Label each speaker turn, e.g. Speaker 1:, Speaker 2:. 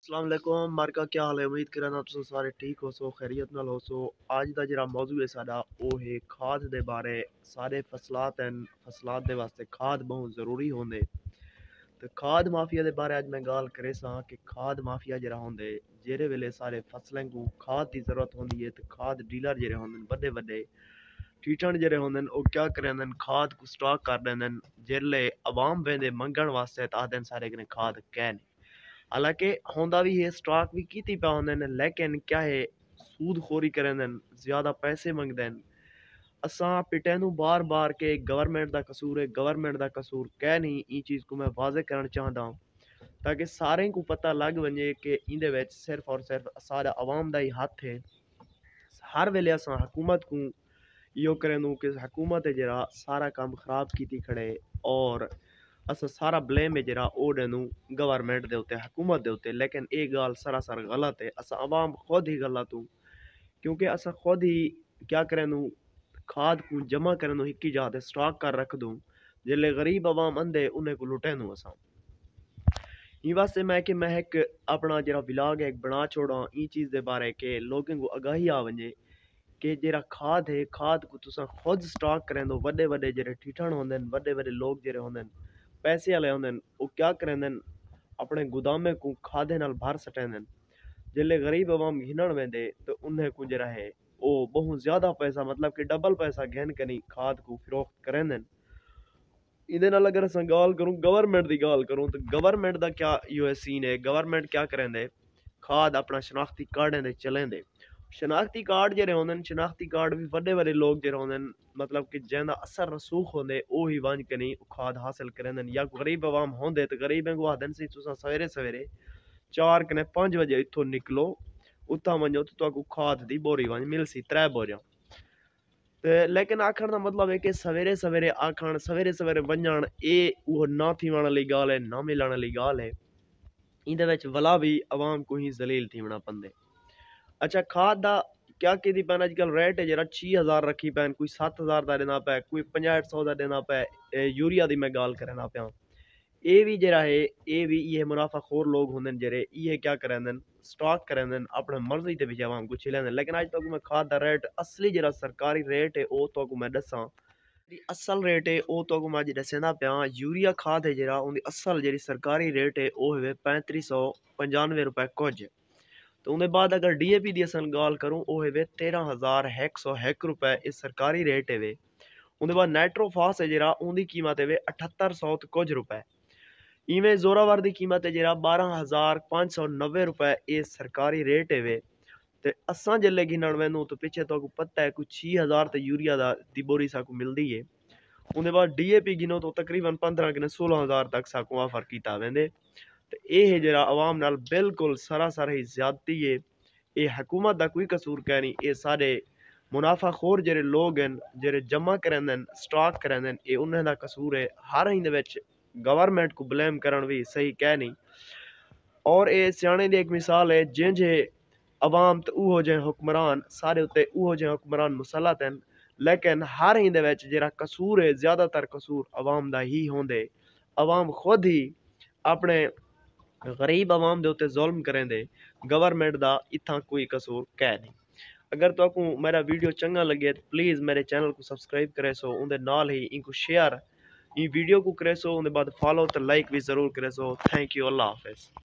Speaker 1: अस्सलाम वालेकुम मार्का क्या हाल है। उम्मीद करना तुम सारे ठीक हो सो खैरियत नाल हो सो। आज दा जरा मौजू है साडा ओ है खाद दे बारे। सारे फसलात दे वास्ते खाद बहुत ज़रूरी होंदे। ते खाद माफिया दे बारे अज मैं गाल करे सा कि खाद माफिया जरा होंदे जेरे वेले सारे फसलें को खाद की ज़रूरत होंदी है। ते खाद डीलर जेरे होंदे बड़े बड़े ठीठन जेरे होंदे ओ क्या करेंदे खाद को स्टॉक कर देंदे। जेले अवाम वेंदे मंगण वास्ते ते आखदे सारे कने खाद कैन। हालांकि होंदा भी है स्टॉक भी की पा होंदे ने, लेकिन क्या है सूद खोरी करेंदे ज्यादा पैसे मंगदे। असां पिटेंदू बार बार के गवर्नमेंट दा कसूर है, गवर्नमेंट दा कसूर कह नहीं। ई चीज को मैं वाजे करना चाहता हूं ताकि सारे को पता लग वने कि इंदे विच सिर्फ और सिर्फ सारा अवाम दा ही हाथ है। हर वेले असां हुकूमत को यो करेंदू कि हुकूमत है जरा सारा काम खराब कीती खड़े, और असां सारा ब्लेम है जरा ओ देनू गवर्नमेंट दे उत्ते हुकूमत दे उत्ते। लेकिन ये गाल सरासर गलत है। असां अवाम खुद ही गलत हूँ, क्योंकि असां खुद ही क्या करेंदू खाद को जमा करेंदू हिक्की जाते स्टॉक कर रख दूँ। जिले गरीब अवाम अंधे उन्हें को लुटेंदू असां। ई वास्ते मैं एक अपना जरा विलाग एक बना छोड़ा ई चीज़ दे बारे के लोगों को आगाही आ वने कि जरा खाद है खाद को तुसा खुद स्टॉक करेंदो। वड्डे वड्डे जेरे ठीठन होंदे, वड्डे वड्डे लोग जेरे होंदे पैसे वाले होंदे, वो क्या करेंदे अपने गुदामे को खादे नाल भर सटेंदे। जिले गरीब अवाम घिनण वेंदे तो उन्हें को जरा है वो बहुत ज्यादा पैसा मतलब कि डबल पैसा घिन कनी खाद को फरोख्त करेंदे। इहदे नाल अगर असां गाल करूं गवर्नमेंट दी गाल करूं तो गवर्नमेंट दा क्या यो है सीन है। गवर्नमेंट क्या करेंदे खाद अपना शनाख्ती कार्ड दे चलेंदे। शनाख्ती कार्ड जेरे होंदे शनाख्ती कार्ड भी वड्डे वड्डे लोग जेरे होंदे मतलब कि जिंदा असर रसूख होंदे ओ ही वंज कनी खाद हासिल करेंदे। या गरीब अवाम होंदे तो गरीबें को आखदे सी तुसां सवेरे सवेरे 4 कने 5 बजे इत्थों निकलो, उत्थां वंजो तो तुहाकू खाद दी बोरी वंज मिलसी 3 बोरियां। ते लेकिन आखण दा मतलब है कि सवेरे सवेरे आखण सवेरे सवेरे वंजण ए वो ना थीवण वाली गाल है, ना मिलण वाली गाल है। इंदे विच वला भी अवाम को ही जलील थीवणा पंदे। अच्छा खाद दा क्या कीती पैन अजकल रेट है जरा 6000 रखी पैन, कोई 7000 दा देना पै, कोई 50-100 दा देना पै। यूरिया दी मैं गाल करना पिया। ये भी जरा है ये भी ये मुनाफाखोर लोग होंदे जरे ये क्या करेंदे स्टॉक करेंदे अपने मर्जी ते भी आवाम को छिलेंदे। लेकिन आज तक मैं खाद दा रेट असली जरा सरकारी रेट है वो तो मैं दसा असल रेट है वो तो मैं अज दसेंदा पिया। यूरिया खाद है जरा उनकी असल जी सरकारी रेट है वो है 3595 रुपए कुछ। तो उनके बाद अगर DAP की असल गाल करूँ वो है 13101 रुपए इस सरकारी रेट है वे। उनके बाद नाइट्रोफास है जरा उनकी कीमत है 7800 कुछ रुपए। इवें जोरावर की कीमत है जरा 12590 रुपए ये सरकारी रेट है वे। ते असां जल्ले गिनण वैनू तो पिछे तो पता है कुछ 6000 ते यूरिया दी बोरी साकू मिलदी है। उनके बाद DAP गिनो तो तकरीबन 15 कने 16000 तक साकू ऑफर कीता वेंदे। ते ये है जरा अवाम नाल बिल्कुल सरासर ही ज्यादती है। ये हुकूमत दा कोई कसूर कह नहीं, ये सारे मुनाफाखोर जेरे लोग हैं जेरे जमा करेंदे स्टॉक करेंदे ये उन्हें दा कसूर है। हर इंदे विच गवर्नमेंट को ब्लेम करन भी सही कह नहीं। और ये सियाने दी एक मिसाल है जिंजे अवाम तो उहो जे हुक्मरान सारे उत्ते उहो जे हुक्मरान मुसलत हैं। लेकिन हर इंदे विच जेरा कसूर है ज्यादातर कसूर अवाम दा ही होंदे। अवाम खुद ही अपने गरीब अवाम दे उत्ते जुल्म करेंदे, गवर्नमेंट दा इत्थां कोई कसूर कह नहीं। अगर तुहाकू मेरा वीडियो चंगा लगे तो प्लीज़ मेरे चैनल को सब्सक्राइब करे सो, उनके नाल ही इनको शेयर ई वीडियो को करे सो, उनके बाद फॉलो तो लाइक भी ज़रूर करे सो। थैंक यू, अल्लाह हाफिज़।